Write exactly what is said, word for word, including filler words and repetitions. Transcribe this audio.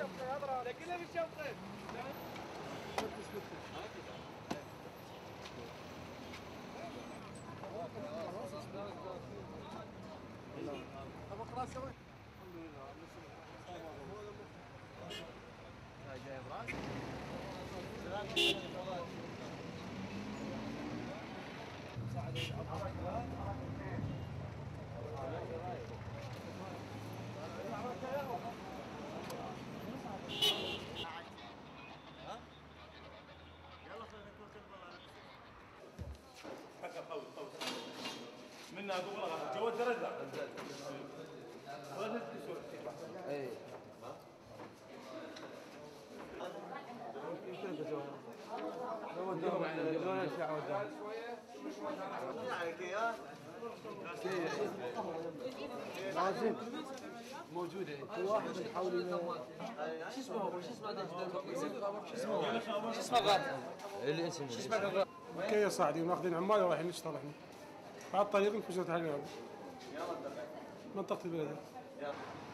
كلها بالشنطه. طب خلاص سويت. الحمد لله. هاي جاي براس. يلا خلينا نتوكل بالله. حق القوي قوي منها قبل جواد درجه ولا تسوي اي يمكن تجوها لو ودهم لو نشع ودهم عليك يا لازم موجوده في واحد حولي شو اسمه هو شو اسمه شو اسمه شو اسمه غاد الاسم شو اسمه غاد اوكي يا صاحبي وناخذين عمال ورايحين نشتغل احنا بعد الطريق انفجرت علينا منطقه البلد.